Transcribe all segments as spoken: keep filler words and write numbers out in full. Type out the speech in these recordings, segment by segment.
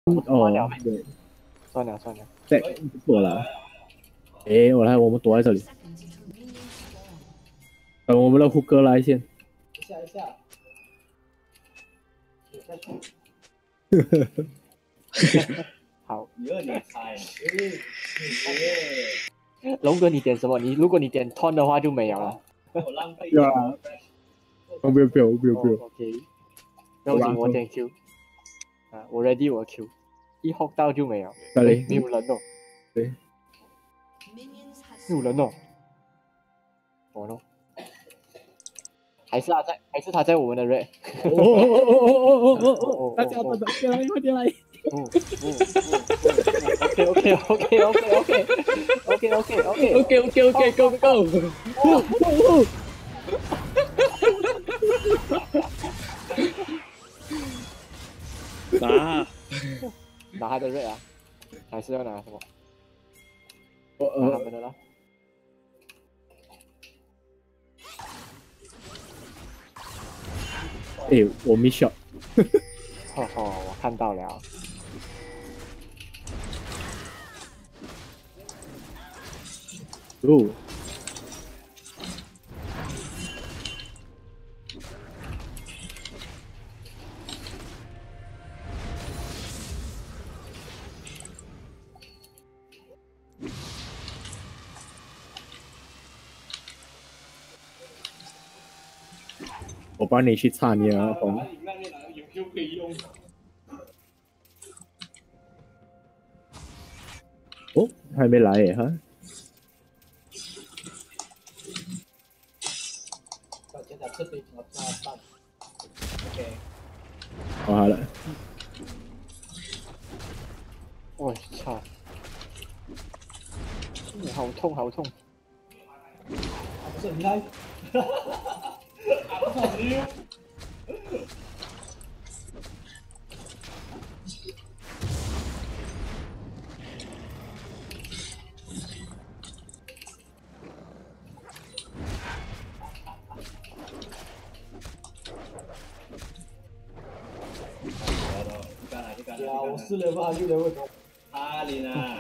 哦，对，算了算了，对，不错了。哎，我来，我们躲在这里，等我们的胡歌来先。一下一下。好，你二你猜，龙哥你点什么？你如果你点 ton 的话就没有了。我浪费。对啊。不用不用不用不用。OK， 不用紧，我点 Q。啊，我 ready 我 Q， 一 hop 到就没有。对，没有人哦。对。没有人哦。哦 no。还是他在，还是他在我们的 red。哦哦哦哦哦哦哦哦！大家快点来，快点来！哦哦哦 ！OK OK OK OK OK OK OK OK OK OK Go Go Go！ 哦哦哦！拿拿他的 red 啊？还是要拿什么？拿他们的啦。哎，我 miss shot。哈哈，我看到了。哦。我帮你去擦你的红。有 Q 可以用。哦，还没来耶哈。好好了。我操！好痛，好痛！不是你来。哈哈哈哈！我操你！呀，我四连发六连会中。阿里呢？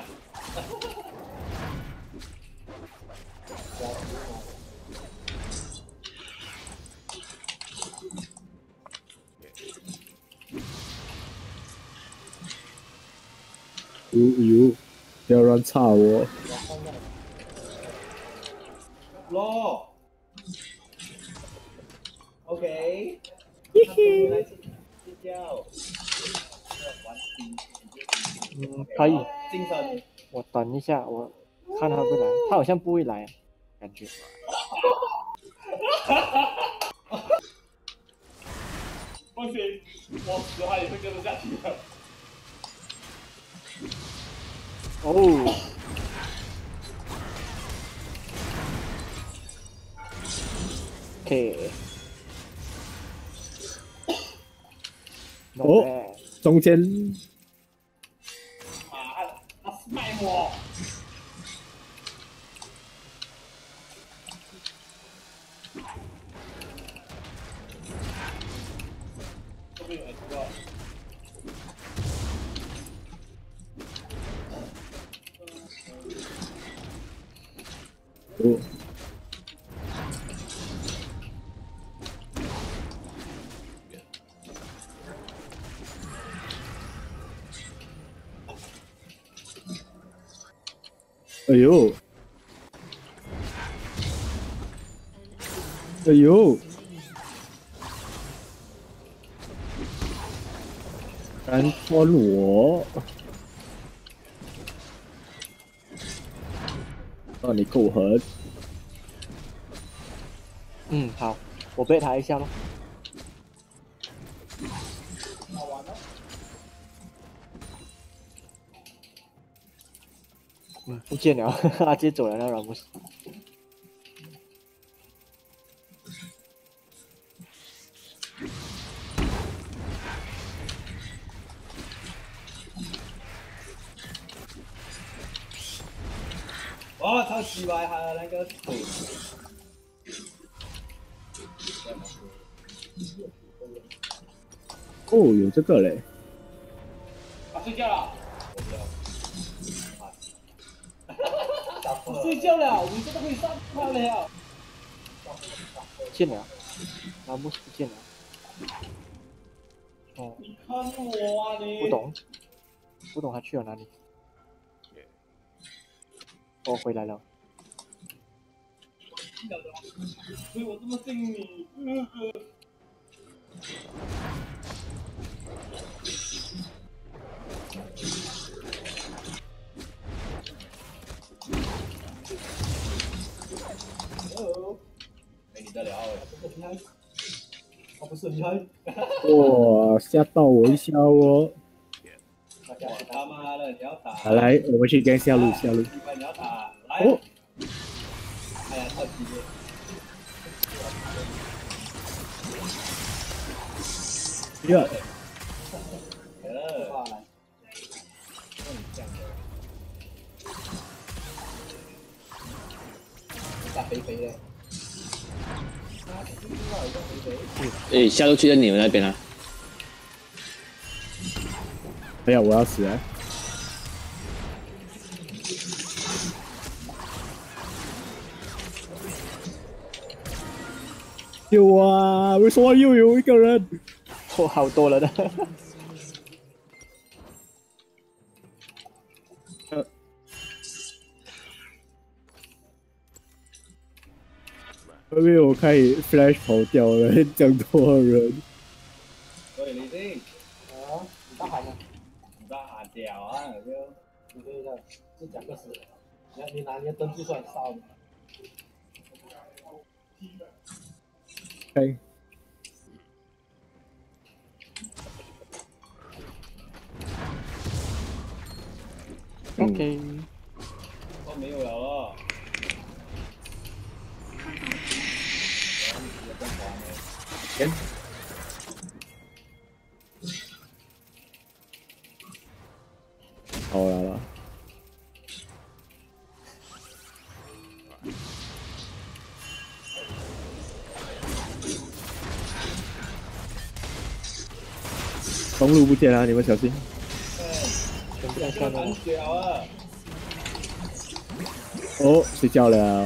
哟哟，不要乱插我。咯 ，OK。嘿嘿。嗯，可以。精神。我等一下，我看他会不会来，他好像不会来，感觉。放心，我死他也会跟着下去的。哦。OK。哦，中间。啊，他他卖我。这边有人出来。哦。哎呦！哎呦！敢穿我！让你够狠。嗯，好，我背他一下咯。好玩哦。嗯，不见了，他直接走了那软木斯。哦，超奇怪，他的那个腿。哦，有这个嘞。啊， 睡觉了。我睡觉了，你这都可以上他了。 见了，啊，木是不见了。哦。 你看我啊你。 不懂，不懂他去了哪里。哦，回来了。 所以我这么信你。嗯嗯。没你的聊，这个厉害，他不是很厉害。 哇，吓到我一下哦！ 我他妈的，你要打！ 来来，我们去跟下路下路。 你要打，来！ 哦， 哎呀，太激烈！ 呀！ 呃，打肥肥的。 哎，下路去在你们那边啊！ 哎呀，我要死了！救啊！为什么又有一个人？ 哦，好多了的。 呃。后面我看 flash 跑掉了，这样多人。 喂，李静。啊，你大喊啊！你大喊屌啊！就你这个是讲个事，你你拿你的灯具出来烧你。 哎。 OK。 都没有了了。 先。好来了。中路不见了，你们小心。 全部在下面。 哦，睡觉了。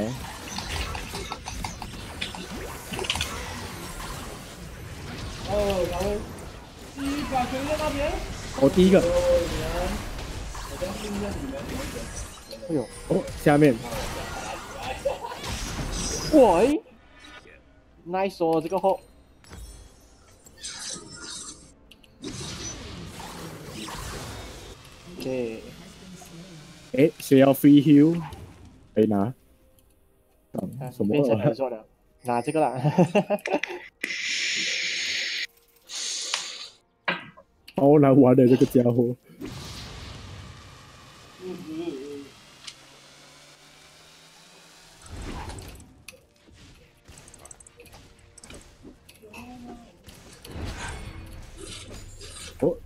哦，然后第一把全在那边。 我第一个。 哎呦， 哦，下面。 喂 ，nice 哦，这个后。OK。 哎，谁要 free heal？ 可以拿。 啊、 什么？ 变成合作了，拿这个啦。 好难玩的这个家伙。哦。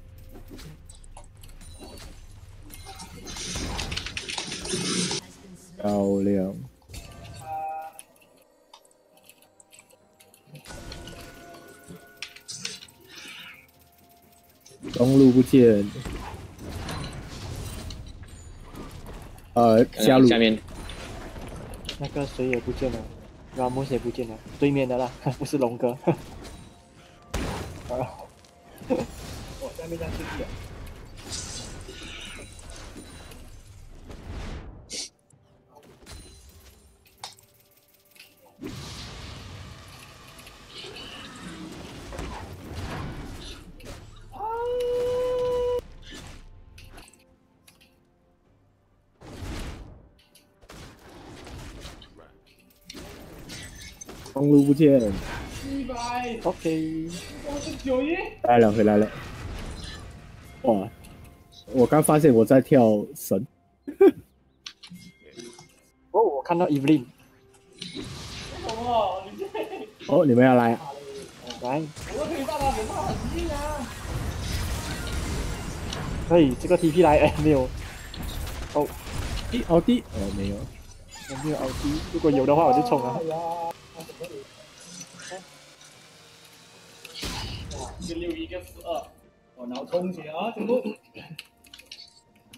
漂亮。中路不见。呃，下路下面。 那个谁也不见了 ，Ramos 也不见了，对面的啦，不是龙哥。 啊！我下面在这里。 中路不见。 一百。 OK。 我是九一。 来了，回来了。哇！我刚发现我在跳神。 哦，我看到 Evelyn。 哦，你这。 哦，你们要来啊？ 来。 我可以大大点，他很近啊。 可以，这个 T P 来，哎，没有。哦， 一奥迪，哦，没有。 我没有奥迪，如果有的话我就冲啊。 一个六一个四二，我脑充血啊，全部。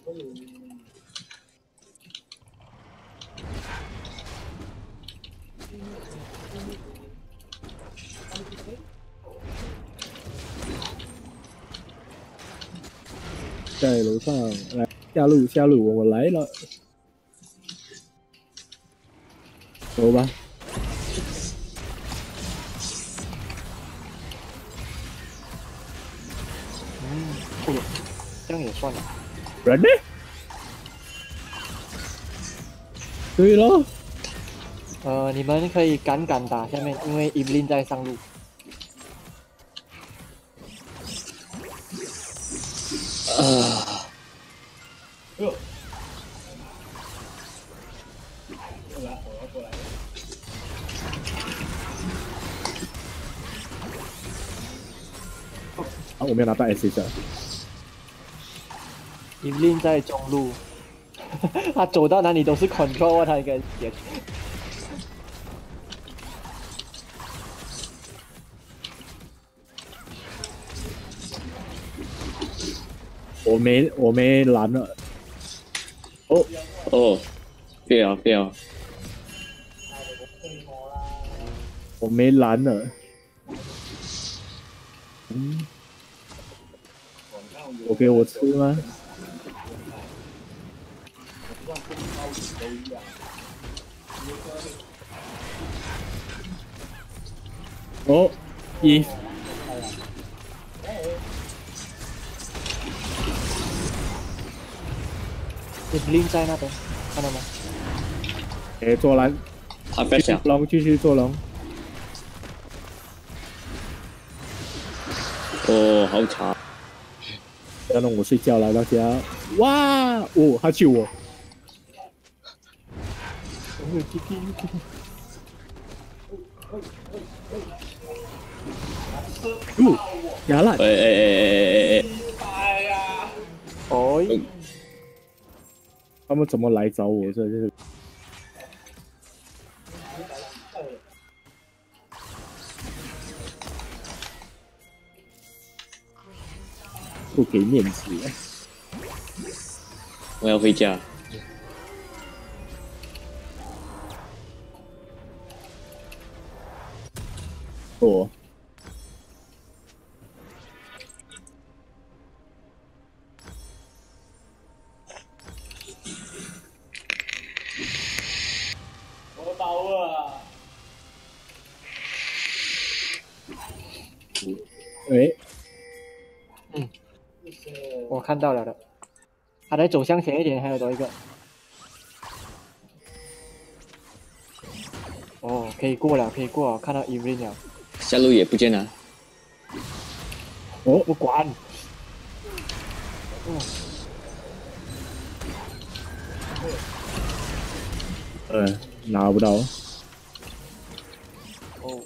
在楼上来下路下路，我来了，走吧。 嗯，哎呦，这样也算了。 人呢？对咯。 呃，你们可以敢敢打下面，因为 Evelyn 在上路。 啊！ 哎呦！过来，我要过来。 啊，我没有拿到 S S。 Evelyn 在中路，他走到哪里都是 control 他一个点。 我没我没蓝了。哦哦，对啊对啊。 我没蓝了。嗯。我给我吃吗？哦，一。 Evelyn 在那边，看到吗？ 哎，做蓝。 他不要想。 龙继续做龙。 哦，好长。 不要弄我睡觉了，大家！哇，哦，他救我！哦，牙烂！ 哎哎哎哎哎哎呀！ 哦， 他们怎么来找我？这这是不给面子。 我要回家。 哦。 我刀啊！ 喂。 嗯，我看到了的。他在走向前一点，还有多一个。哦，可以过了，可以过了，看到 Evelyn 了。 下路也不见了。 我不管。 哦。呃，拿不到。 哦。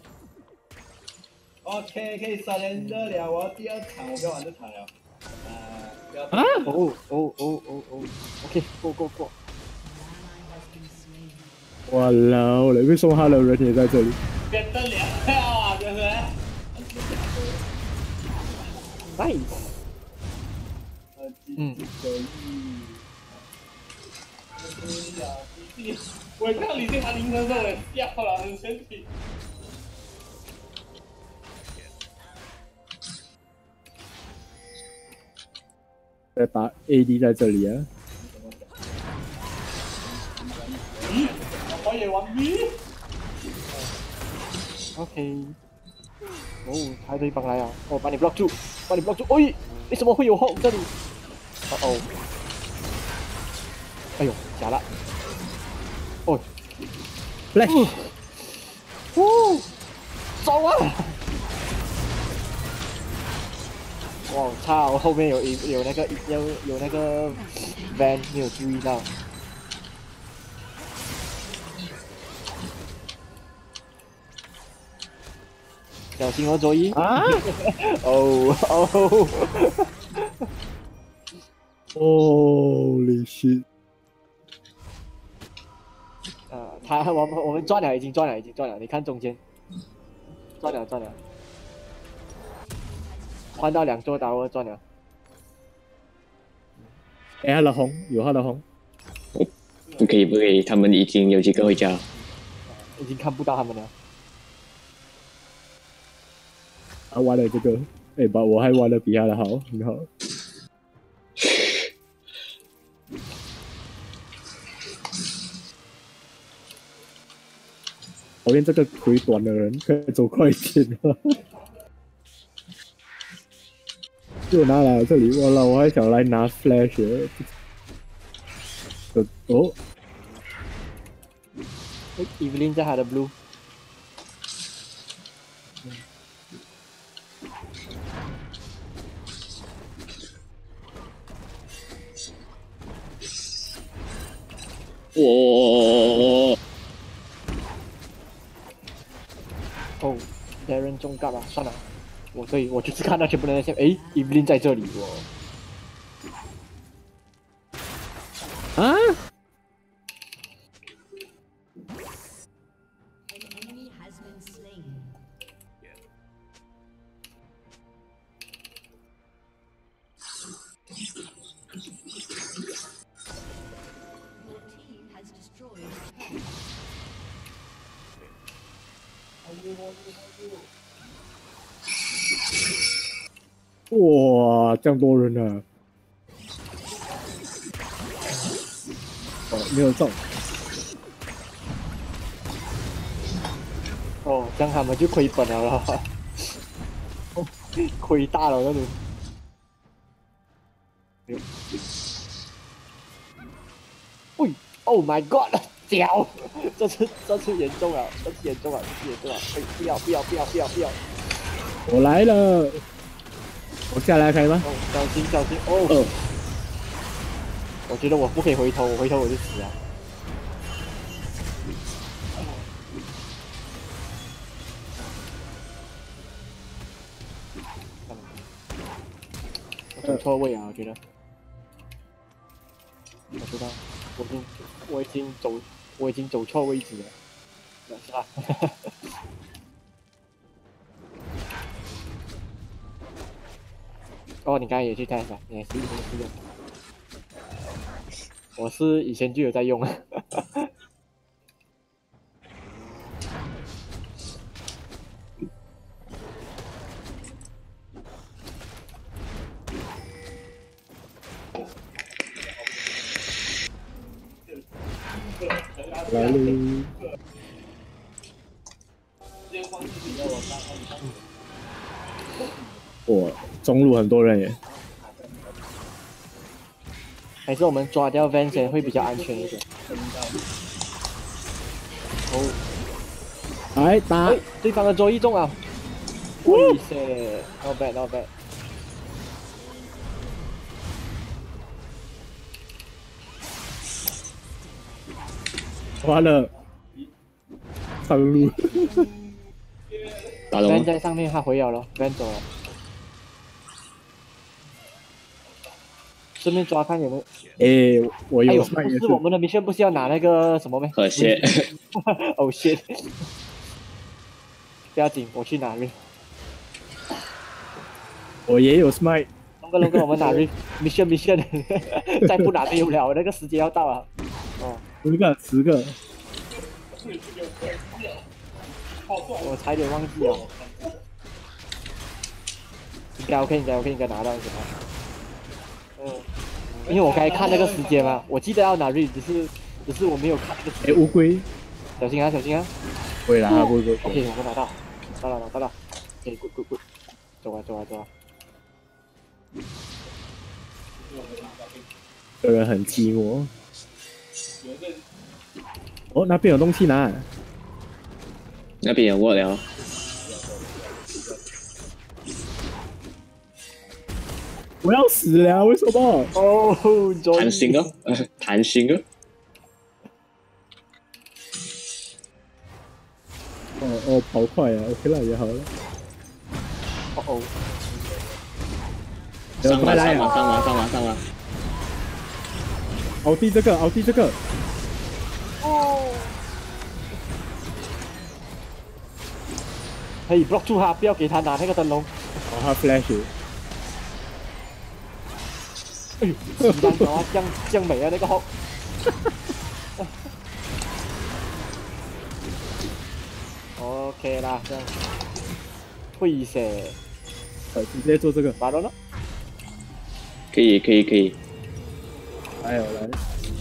OK， 可以三连的了，我第二场我不要玩这场了。 啊！ 哦哦哦哦哦 ，OK， 过过过。 哇老了，为什么他的人也在这里？ 变得了啊，对不对 ？Nice。嗯。 我看到李健拿零分的时候，我笑了，很生气。 在打 A D 在这里啊。 咦，我也玩 B。 OK。哦，还有一帮来啊！哦，把你 block 住，把你 block 住。哎，为什么会有后这里？哦哦。哎呦，假了。哦。 Flash。 哦，走啊！哇，操！后面有有那个有有那个 van 没有注意到。小心哦，周一！ 啊！ 哦哦 ！Holy shit！ 呃，他我们我们赚了，已经赚了，已经赚了。你看中间，赚了赚了，换到两座刀，赚了。 哎，他的红有他的红。 不可以不可以，他们已经有几个回家了。 已经看不到他们了。 他玩了这个，哎，把我还玩的比他的好，很好。讨厌这个腿短的人，可以走快一点吗？就拿来这里，我了，我还想来拿 flash。哦， 哎 ，Evelyn 在他的 blue。 哦哦 ，Darren 中干嘛？算了，我所以我就是看到全部人在线，哎 ，Evelyn 在这里哦。 啊！哇，这样多人呢、啊！哦，没有中。 哦，这样他们就亏本了了，亏大了那种。喂 ，Oh my God！ 屌，这次这次严重了，这次严重了，这次严重了！哎，不要不要不要不要不要！ 我来了，我下来可以吗？ 哦，小心小心哦！ 哦， 我觉得我不可以回头，我回头我就死了。我走错位啊，我觉得。我知道，我已经我已经走我已经走错位置了，是吧？哦，你刚才也去 test 啊？你也是一直是用。我是以前就有在用啊。 来喽！我中路很多人耶， 还是我们抓掉 Van 会比较安全一点。哦， 来打！ 哎，对方的周一中啊！哇塞 ，not bad not bad。 完了，上路。 打了 Van 吗？ 在上面，他回了咯 ，Van 走了。顺便抓看有没有。 诶、我哎呦， 有上也不是我们的 mission 不是要拿那个什么咩？ 和谐。 哦 shit！ 不要紧，我去拿 Rift。 我也有 smite。 龙哥龙哥，我们拿 Rift mission mission， 再不拿没有了，那个时间要到了。哦。 十个，十个。 我差点忘记了。应该 OK， 应该 OK， 应该拿到是吧？嗯，因为我刚才看那个时间嘛，我记得要拿 Rift， 只是只是我没有看那个时间。 哎，乌龟， 小心啊，小心啊！ 会啦，他不会过去。 OK， 我们拿到，到了，到了。OK， good good good， 走啊走啊走啊！ 这个人很寂寞。哦，那边有东西拿。 那边有我了。 我要死了，为什么？ 哦， 弹性哦，弹性哦。 哦哦，跑快啊 ，OK 了也好了。 哦哦， 上完上快来啊！ 完上完上完上完。 奥迪这个，奥迪这个。 哦，可以 block 住他，不要给他拿那个灯笼。 哦，他 flash。 哎呦，鸡蛋糕啊，酱酱美啊那个号。OK 啦，这样。会噻。 呃，直接做这个。 马龙呢？ 可以可以可以。 来哦来。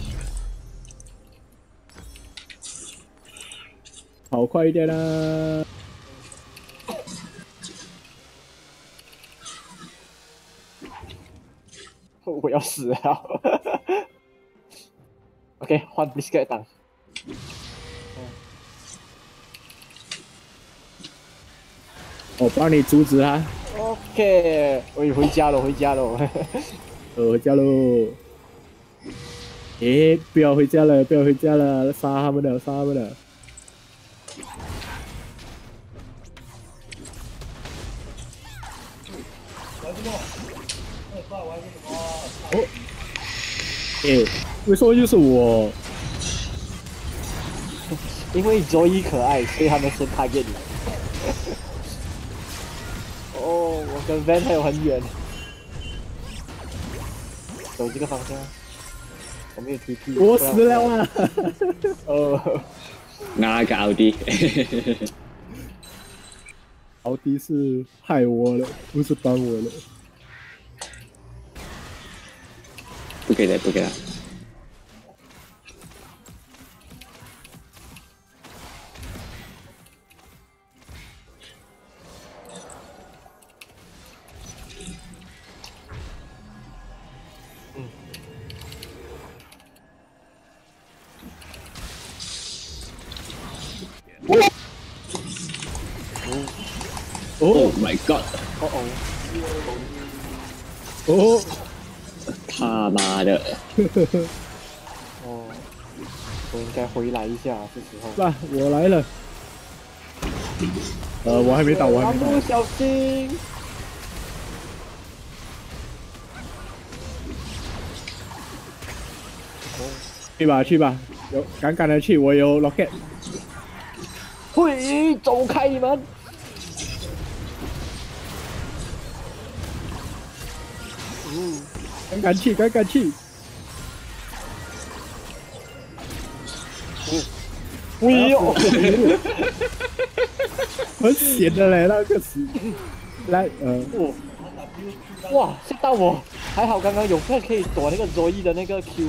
跑快一点啦！ 我要死了。OK， 换 biscuit 档。 我帮你阻止他。 OK， 我回家了，回家了。 我回家喽。诶，不要回家了，不要回家了，杀他们了，杀他们了。哦，诶，为什么又是我？ 因为 Joey 可爱，所以他们先 target 你。哦，我跟 Van 还有很远。走这个方向。我没有 T P。 我死了啊！ 哦。 那个奥迪。 奥迪是害我了，不是帮我了。 不给了，不给了。 嗯。 哦。 Oh my god！ 哦哦。哦。 他妈的！ 哦，我应该回来一下，这时候。 那我来了。呃，我还没打，我还没打。 小心！ 去吧，去吧，有敢敢的去，我有 rocket。 嘿，走开你们！嗯。 敢敢去，敢敢去！ 哎呦， 很险的嘞，那个是。来，呃， 哇，吓到我！还好刚刚有个可以躲那个 Zoe 的那个 Q。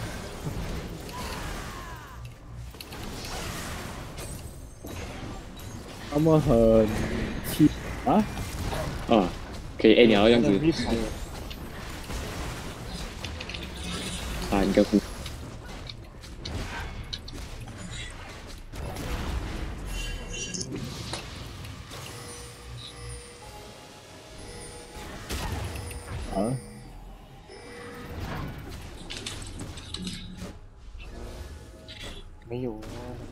他们很气啊！ 啊，可以 A 鸟这样子。三个呼。 啊！ 没有啊。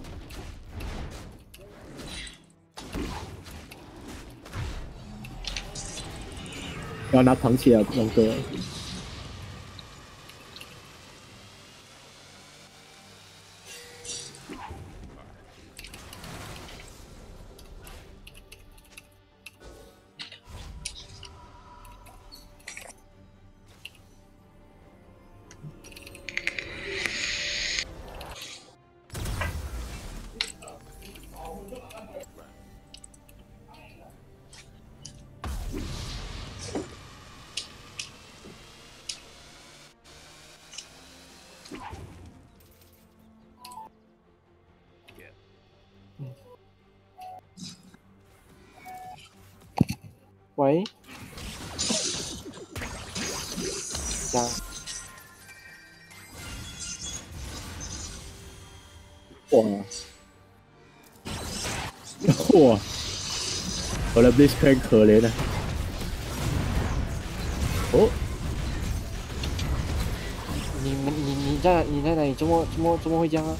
要拿螃蟹啊，龙哥。 喂，这样。 哇！哇！我的 Blitzcrank 可怜了。哦。 你们你你在你在哪里？怎么怎么怎么会这样啊？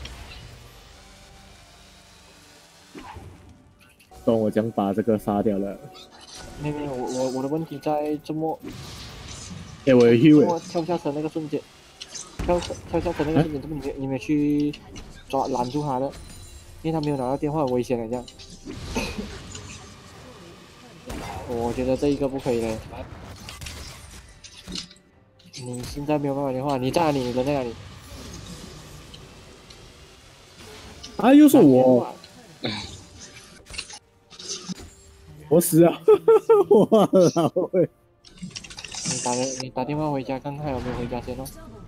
懂我将把这个杀掉了。 没有没有，我我我的问题在这么， 哎，我有 heal。 我跳下车那个瞬间，跳跳下车那个瞬间，怎么你没你没去抓拦住他的？因为他没有拿到电话，危险了这样。我觉得这一个不可以嘞。 你现在没有办法的话，你在哪里？你人在哪里？ 啊，又是我！我死了！我老喂！ 你打的，你打电话回家看看有没有回家先哦。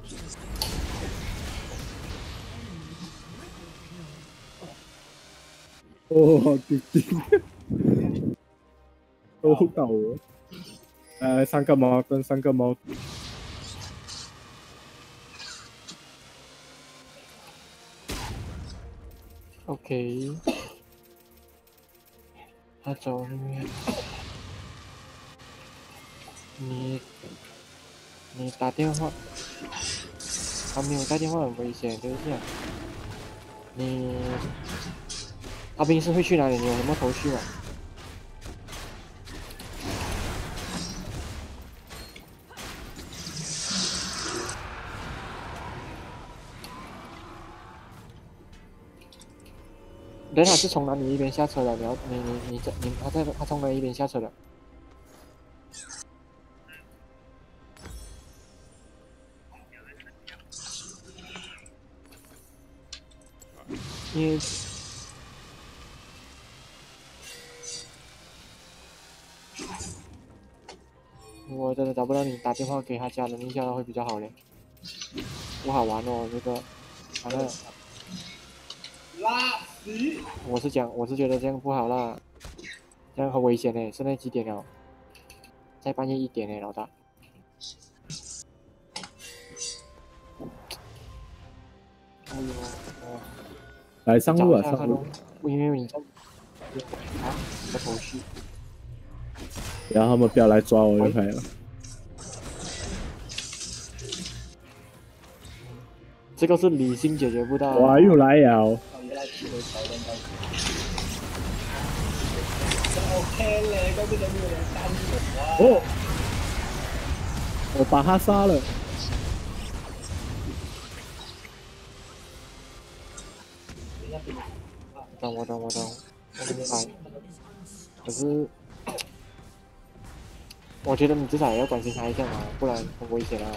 哦，弟弟，都到我！来，三个猫跟三个猫。 OK。他走那边。你，你打电话。他没有打电话很危险，就是这样。你，他平时会去哪里？你有什么头绪吗？人他是从哪里一边下车的？你要你你你这你他在他从哪一边下车的？因为我真的找不到你，打电话给他家人一下会比较好嘞。不好玩哦，这个，反正。 拉屎！ 我是讲，我是觉得这样不好啦，这样很危险嘞。现在几点了？在半夜一点嘞，老大。哎呦，哦。 来上路啊，上路！ 因为你在，啊，什么头绪？ 然后他们不要来抓我就可以了。 这个是理性解决不到。 哇，又来呀 ！OK 嘞，根本就没有人干我。 哦，我把他杀了。 懂我懂我懂，我明白。可是，我觉得你至少也要关心他一下嘛，不然很危险啊。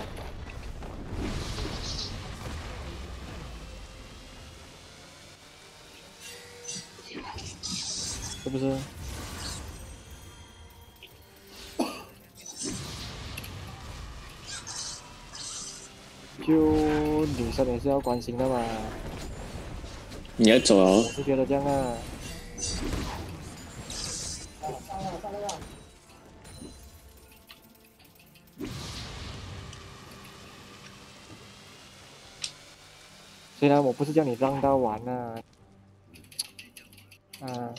是不是？就女生也是要关心的嘛。 你要走哦。 我是觉得这样啊。虽然我不是叫你让到完啊。啊。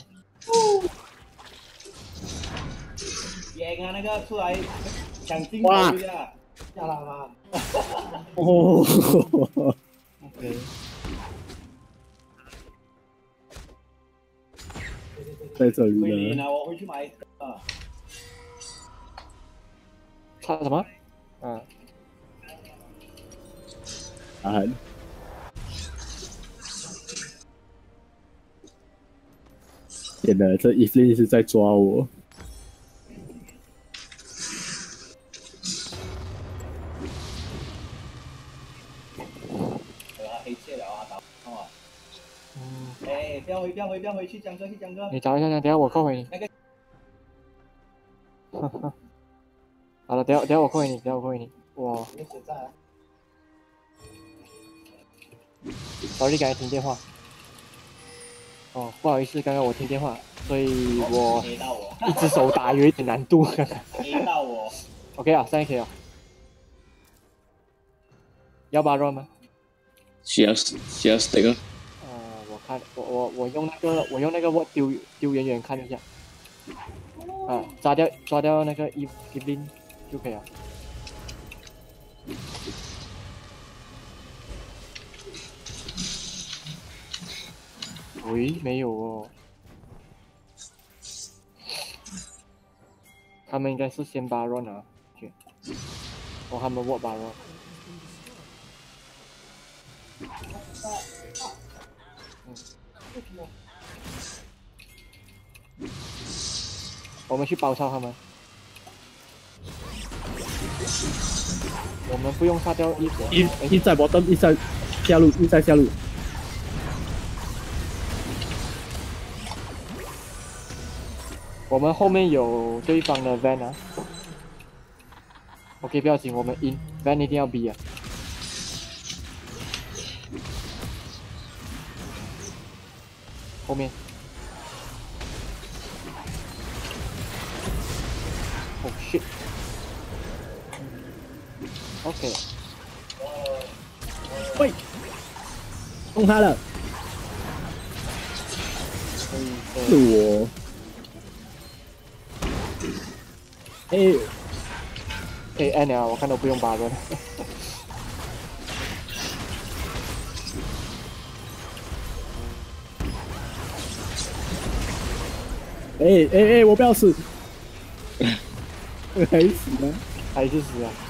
赢啊！那个出来抢镜头一下，下来吗？ 哦。 OK。 在这里呢。我回去买啊。 差什么？嗯。 啊。天哪，这伊芙琳是在抓我。 哎，不要回，不要回，不要回去，江哥，去江哥。 你找一下，等下我扣回你。那个。哈哈。好了，等下等下我扣回你，等下我扣回你。哇。sorry，刚才听电话。哦，不好意思，刚刚我听电话，所以我一只手打有一点难度。 A 到我。 OK 啊，现在可以了。要八 run 吗？ 需要需要 stick 啊。 我看我我我用那个我用那个我丢丢远远看一下，啊，抓掉抓掉那个伊伊琳就可以了。喂，没有哦，他们应该是先八 run 啊，去，哦，他们握八 run。我们去包抄他们。 我们不用杀掉一一一在我灯，一在下路，一在下路。 我们后面有对方的 van 啊。OK， 不要紧，我们 in van 一定要 B 啊。后面。Oh shit。OK。 喂，动他了。是我。哎， 可以按了，我看都不用拔了。 哎哎哎，我不要死！还死吗？ 还是死啊！